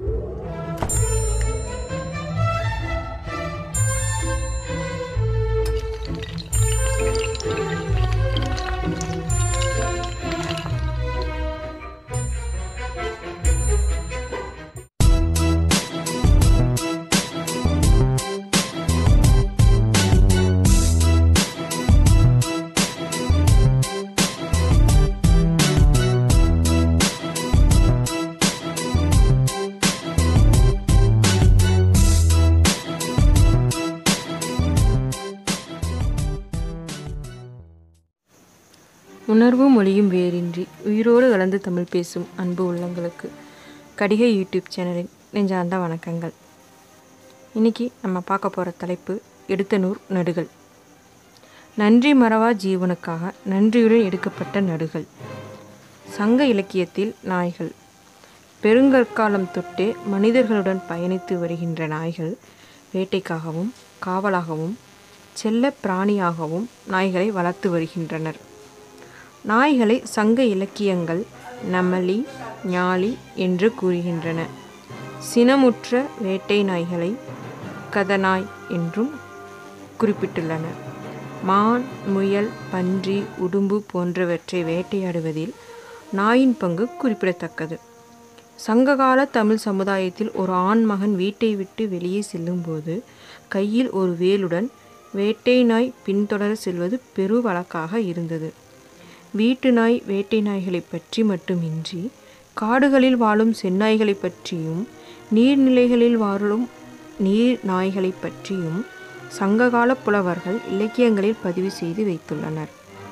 உணர்வும் மொழியும் வேறின்றி உயிரோடு கலந்து தமிழ் பேசும் அன்பு உள்ளங்களுக்கு கடிகை யூடியூப் சேனலின் நெஞ்சார்ந்த வணக்கங்கள். இன்றைக்கி நம்ம பார்க்க போகிற தலைப்பு எடுத்தனூர் நடுகள். நன்றி மறவா ஜீவனுக்காக நன்றியுடன் எடுக்கப்பட்ட நடுகள். சங்க இலக்கியத்தில் நாய்கள். பெருங்கற்காலம் தொட்டே மனிதர்களுடன் பயணித்து வருகின்ற நாய்கள் வேட்டைக்காகவும் காவலாகவும் செல்ல பிராணியாகவும் நாய்களை வளர்த்து வருகின்றனர். நாய்களை சங்க இலக்கியங்கள் நமலி ஞாலி என்று கூறுகின்றன. சினமுற்ற வேட்டை நாய்களை கதநாய் என்றும் குறிப்பிட்டுள்ளன. மான், முயல், பன்றி, உடும்பு போன்றவற்றை வேட்டையாடுவதில் நாயின் பங்கு குறிப்பிடத்தக்கது. சங்ககால தமிழ் சமுதாயத்தில் ஒரு ஆண்மகன் வீட்டை விட்டு வெளியே செல்லும்போது கையில் ஒரு வேலுடன் வேட்டை நாய் பின்தொடர செல்வது பெரு வழக்காக இருந்தது. வீட்டு நாய் வேட்டை நாய்களை பற்றி மட்டுமின்றி காடுகளில் வாழும் செந்நாய்களை பற்றியும் நீர்நிலைகளில் வாழும் நீர் நாய்களை பற்றியும் சங்ககால புலவர்கள் இலக்கியங்களில் பதிவு செய்து வைத்துள்ளனர்.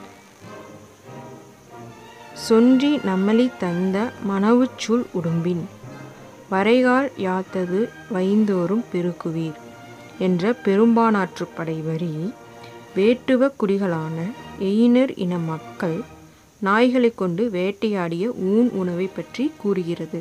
சொன்றி நம்மளி தந்த மணவுச்சூல் உடும்பின் வரைகால் யாத்தது வைந்தோறும் பெருக்குவீர் என்ற பெரும்பானாற்றுப்படை வரி வேட்டுவ குடிகளான எயினர் இன மக்கள் நாய்களை கொண்டு வேட்டையாடிய ஊன் உணவை பற்றி கூறுகிறது.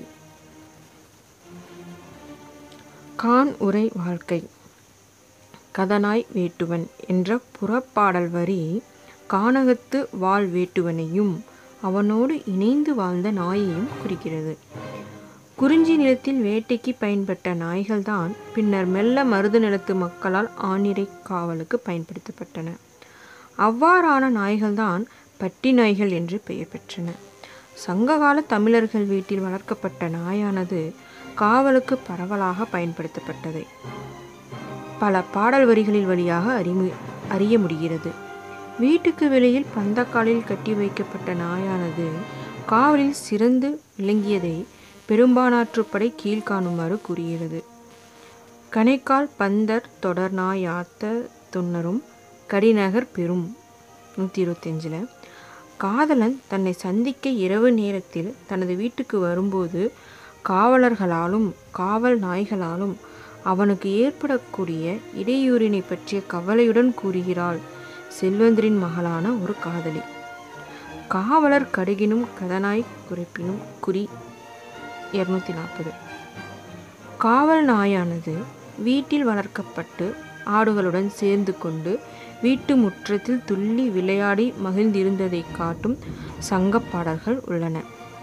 கான் உரை வாழ்க்கை. கதநாய் வேட்டுவன் என்ற புறப்பாடல் வரி கானகத்து வாழ் வேட்டுவனையும் அவனோடு இணைந்து வாழ்ந்த நாயையும் குறிக்கிறது. குறிஞ்சி நிலத்தில் வேட்டைக்கு பயன்பட்ட நாய்கள்தான் பின்னர் மெல்ல மருது நிலத்து மக்களால் ஆணிரை காவலுக்கு பயன்படுத்தப்பட்டன. அவ்வாறான நாய்கள்தான் பட்டி நாய்கள் என்று பெயர் பெற்றன. சங்ககால தமிழர்கள் வீட்டில் வளர்க்கப்பட்ட நாயானது காவலுக்கு பரவலாக பயன்படுத்தப்பட்டதை பல பாடல் வரிகளில் வழியாக அறிய முடிகிறது. வீட்டுக்கு வெளியில் பந்தக்காலில் கட்டி வைக்கப்பட்ட நாயானது காவலில் சிறந்து விளங்கியதை பெரும்பானாற்றுப்படை கீழ்காணுமாறு கூறுகிறது. கணைக்கால் பந்தர் தொடர்நாய் யாத்த துன்னரும் கடிநகர் பெரும். 125. காதலன் தன்னை சந்திக்க இரவு நேரத்தில் தனது வீட்டுக்கு வரும்போது காவலர்களாலும் காவல் நாய்களாலும் அவனுக்கு ஏற்படக்கூடிய இடையூறினை பற்றிய கவலையுடன் கூறுகிறாள் செல்வந்தரின் மகளான ஒரு காதலி. காவலர் கடுகினும் கதநாய் குறைப்பினும் குறி. 240. காவல் நாயானது வீட்டில் வளர்க்கப்பட்டு ஆடுகளுடன் சேர்ந்து கொண்டு வீட்டு முற்றத்தில் துள்ளி விளையாடி மகிழ்ந்திருந்ததை காட்டும் சங்கப்பாடல்கள் உள்ளன.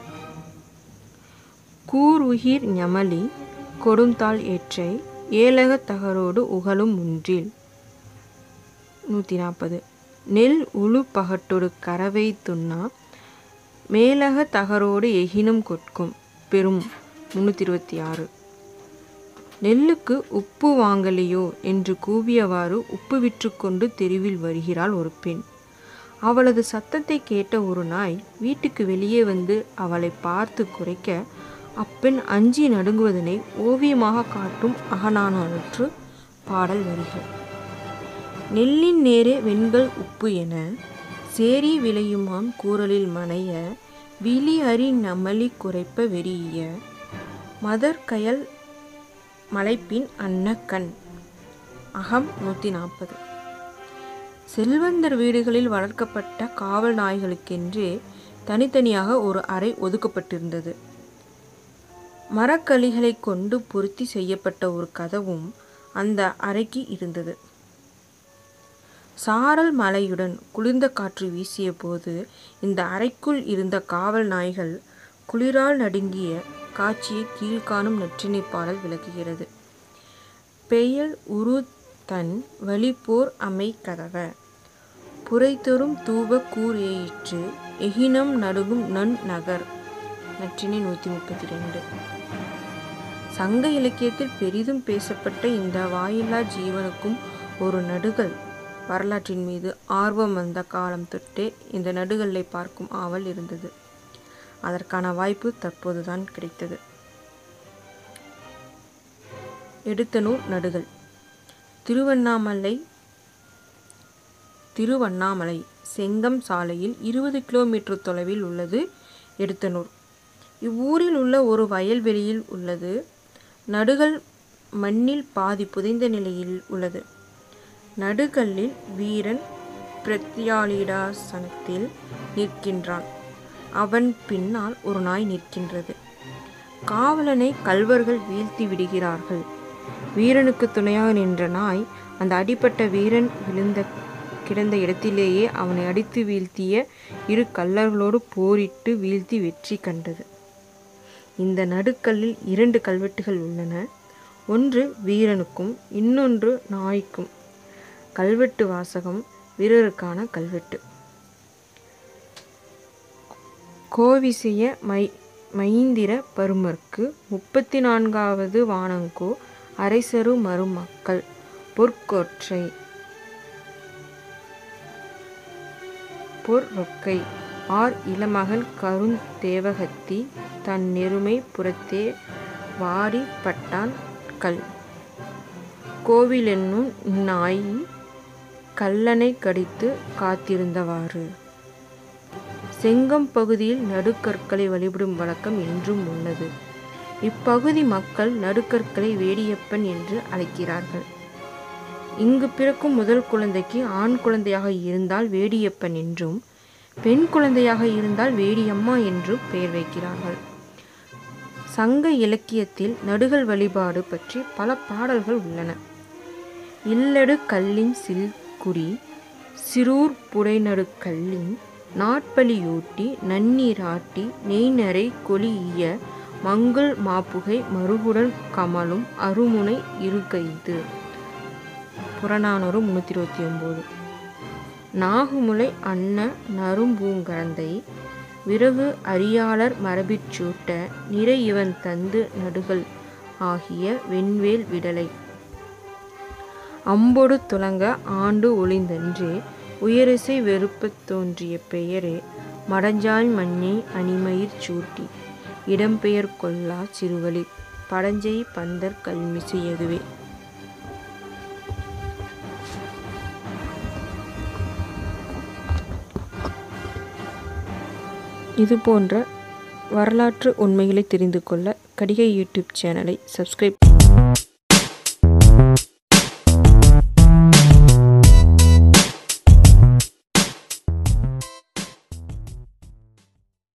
கூர் உயிர் ஞமலி கொடுந்தாள் ஏற்றை ஏலக தகரோடு உகலும் முன்றில். 140. நெல் உழு பகட்டொடு கறவை துண்ணா மேலக தகரோடு எகினும் கொட்கும் பெரும். 326. நெல்லுக்கு உப்பு வாங்கலையோ என்று கூவியவாறு உப்பு விற்றுக்கொண்டு தெருவில் வருகிறாள் ஒரு பெண். அவளது சத்தத்தை கேட்ட ஒரு நாய் வீட்டுக்கு வெளியே வந்து அவளை பார்த்து குறைக்க அப்பெண் அஞ்சி நடுங்குவதனை ஓவியமாக காட்டும் அகநானூற்று பாடல் வரிகள். நெல்லின் நேரே வெண்கள் உப்பு என சேரி விளையுமாம் கூறலில் மனைய விழி அறி நமலி குறைப்ப வெறிய மதர் கயல் மலைப்பின் அன்ன கண். அகம். 140. செல்வந்தர் வீடுகளில் வளர்க்கப்பட்ட காவல் நாய்களுக்கென்றே தனித்தனியாக ஒரு அறை ஒதுக்கப்பட்டிருந்தது. மரக்களிகளை கொண்டு பொருத்தி செய்யப்பட்ட ஒரு கதவும் அந்த அறைக்கு இருந்தது. சாரல் மழையுடன் குளிர்ந்த காற்று வீசிய போது இந்த அறைக்குள் இருந்த காவல் நாய்கள் குளிரால் நடுங்கிய காட்சியை கீழ்காணும் நற்றிணை பாடல் விளக்குகிறது. பெயல் உரு தன் வழிப்போர் அமை கதவ புரைதொறும் தூப கூர் ஏயிற்று எகினம் நடுகும் நன் நகர். நற்றிணை 132. சங்க இலக்கியத்தில் பெரிதும் பேசப்பட்ட இந்த வாயில்லா ஜீவனுக்கும் ஒரு நடுகல் வரலாற்றின் மீது ஆர்வம் வந்த காலம் தொட்டே இந்த நடுகல்லை பார்க்கும் ஆவல் இருந்தது. அதற்கான வாய்ப்பு தற்போதுதான் கிடைத்தது. எடுத்தனூர் நடுகல். திருவண்ணாமலை செங்கம் சாலையில் 20 கிலோமீட்டர் தொலைவில் உள்ளது எடுத்தனூர். இவ்வூரில் உள்ள ஒரு வயல்வெளியில் உள்ளது. நடுகல் மண்ணில் பாதி புதைந்த நிலையில் உள்ளது. நடுகல்லில் வீரன் பிரத்யாளிடாசனத்தில் நிற்கின்றான். அவன் பின்னால் ஒரு நாய் நிற்கின்றது. காவலனை கள்வர்கள் வீழ்த்தி விடுகிறார்கள். வீரனுக்கு துணையாக நின்ற நாய் அந்த அடிப்பட்ட வீரன் கிடந்த இடத்திலேயே அவனை அடித்து வீழ்த்திய 2 கள்ளர்களோடு போரிட்டு வீழ்த்தி வெற்றி கண்டது. இந்த நடுக்கல்லில் 2 கல்வெட்டுகள் உள்ளன. ஒன்று வீரனுக்கும் இன்னொன்று நாய்க்கும். கல்வெட்டு வாசகம் வீரருக்கான கல்வெட்டு. கோவிசைய மைந்திர பருமர்க்கு 34வது வானங்கோ அரைசரு மருமக்கள் பொற்கொற்றை பொற்ரொக்கை ஆர் இளமகன் கருந்தேவகத்தி தன் நெருமை புறத்தே வாரி பட்டான் கல். கோவிலென்னும் நாய் கல்லனை கடித்து காத்திருந்தவாறு. செங்கம் பகுதியில் நடுக்கற்களை வழிபடும் வழக்கம் இன்றும் உள்ளது. இப்பகுதி மக்கள் நடுக்கற்களை வேடியப்பன் என்று அழைக்கிறார்கள். இங்கு பிறக்கும் முதல் குழந்தைக்கு ஆண் குழந்தையாக இருந்தால் வேடியப்பன் என்றும், பெண் குழந்தையாக இருந்தால் வேடியம்மா என்றும் பெயர் வைக்கிறார்கள். சங்க இலக்கியத்தில் நடுகல் வழிபாடு பற்றி பல பாடல்கள் உள்ளன. இல்லடு கல்லின் சில்குடி சிறூர் புடைநடு கல்லின் நாட்பலியூட்டி நன்னீராட்டி நெய்நரை கொளிய மங்குல் மாப்புகை மறுகுடல் கமலும் அருமுனை இருகைது. புறநானூறு 329. நாகுமுலை அன்ன நறும்பூங்கரந்தை விறகு அரியாளர் மரபிற்சூட்ட நிறை இவன் தந்து நடுகல் ஆகிய வெண்வேல் விடலை. அம்பொடு துலங்க ஆண்டு ஒளிந்தன்றே உயரிசை வெறுப்பத் தோன்றிய பெயரே மடஞ்சால் மண்ணே அணிமயிர் சூட்டி இடம்பெயர் கொள்ளா சிறுவழி படஞ்சை பந்தர் கல்மிசை எதுவே. இது போன்ற வரலாற்று உண்மைகளை தெரிந்து கொள்ள கடிகை யூடியூப் சேனலை சப்ஸ்கிரைப்